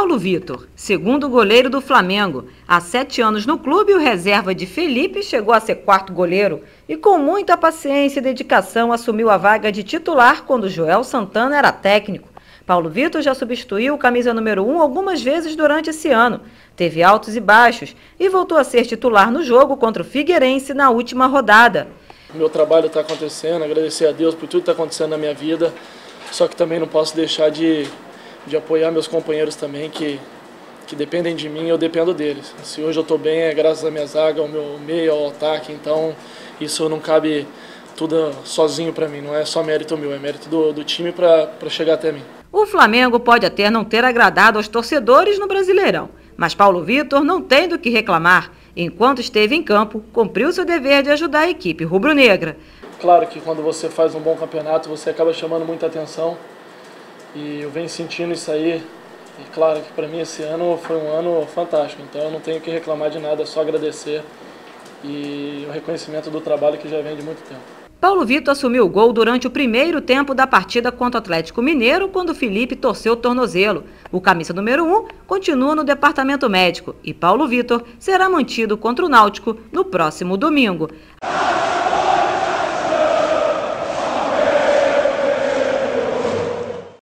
Paulo Vitor, segundo goleiro do Flamengo. Há 7 anos no clube, o reserva de Felipe chegou a ser quarto goleiro e com muita paciência e dedicação assumiu a vaga de titular quando Joel Santana era técnico. Paulo Vitor já substituiu o camisa número 1 algumas vezes durante esse ano. Teve altos e baixos e voltou a ser titular no jogo contra o Figueirense na última rodada. Meu trabalho está acontecendo, agradecer a Deus por tudo que está acontecendo na minha vida, só que também não posso deixar de apoiar meus companheiros também, que dependem de mim e eu dependo deles. Se hoje eu estou bem é graças à minha zaga, ao meu meio, ao ataque, então isso não cabe tudo sozinho para mim, não é só mérito meu, é mérito do time para chegar até mim. O Flamengo pode até não ter agradado aos torcedores no Brasileirão, mas Paulo Vitor não tem do que reclamar. Enquanto esteve em campo, cumpriu seu dever de ajudar a equipe rubro-negra. Claro que quando você faz um bom campeonato, você acaba chamando muita atenção e eu venho sentindo isso aí. E claro que para mim esse ano foi um ano fantástico, então eu não tenho que reclamar de nada, é só agradecer e o reconhecimento do trabalho que já vem de muito tempo. Paulo Vitor assumiu o gol durante o primeiro tempo da partida contra o Atlético Mineiro, quando Felipe torceu o tornozelo. O camisa número 1 continua no departamento médico e Paulo Vitor será mantido contra o Náutico no próximo domingo.